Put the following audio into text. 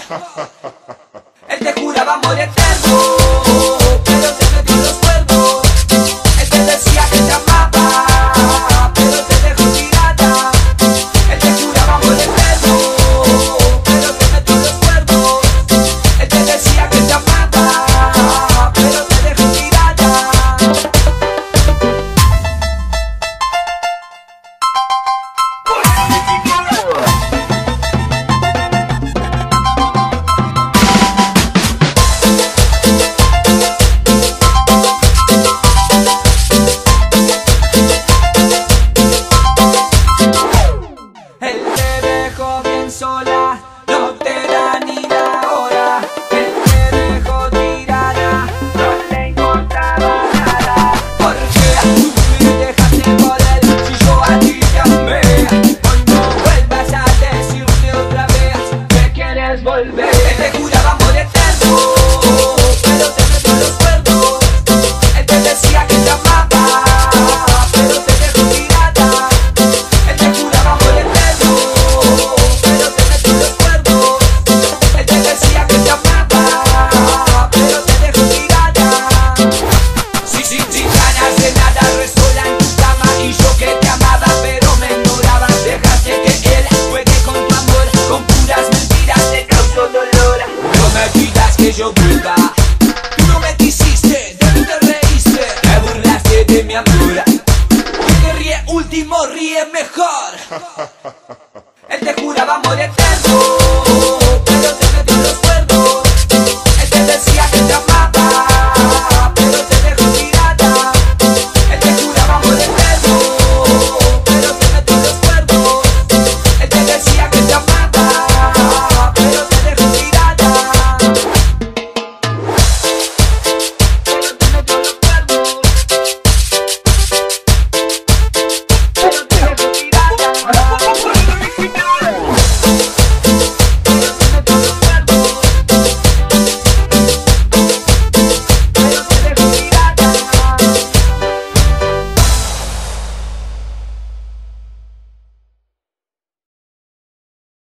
Él te juraba amor eterno, pero te metió los cuernos. Él te decía que te amaba, pero te dejó tirada. Él te juraba amor eterno, pero te metió los cuernos. Él te decía que te amaba, pero te dejó tirada. Él te dejó bien sola, no te da ni la hora. Él te dejó tirada, no le importaba nada. ¿Por qué tú me dejaste por él si yo a ti te amé? Hoy no vuelvas a decirme otra vez que quieres volver. Él te juraba amor eterno, pero te metió los cuernos. Él te decía que te amaba, pero te dejó tirada. Él te juraba amor eterno, pero te metió los cuernos. Él te decía que te amaba, pero te dejó tirada. Sí, sin ganas de nada, resola en tu cama. Y yo que te amaba, pero me ignoraba. Dejaste que él juegue con tu amor, con puras mentiras te causó dolor. No me pidas que yo vuelva, tú no me quisiste, de mí te reíste, te burlaste de mi amor. El que ríe último ríe mejor. Él te juraba amor eterno.